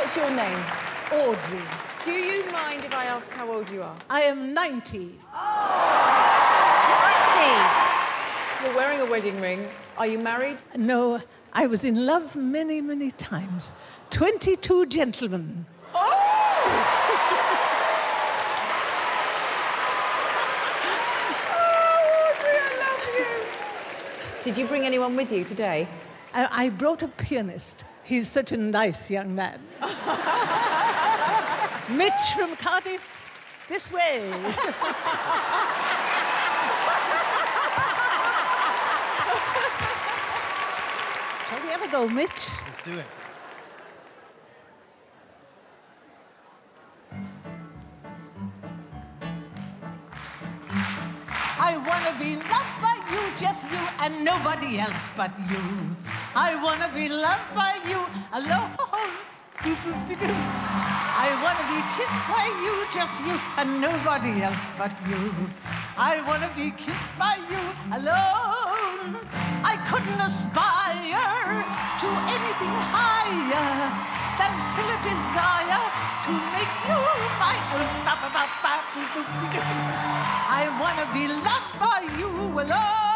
What's your name? Audrey. Do you mind if I ask how old you are? I am 90. Oh! 90! You're wearing a wedding ring. Are you married? No, I was in love many, many times. 22 gentlemen. Oh! Audrey, I love you. Did you bring anyone with you today? I brought a pianist. He's such a nice young man. Mitch from Cardiff, this way. Shall we ever go, Mitch? Let's do it. I want to be loved by you, just you, and nobody else but you. I want to be loved by you alone. I want to be kissed by you, just you, and nobody else but you. I want to be kissed by you alone. I couldn't aspire to anything higher than feel a desire to make you my own. I want to be loved by you alone.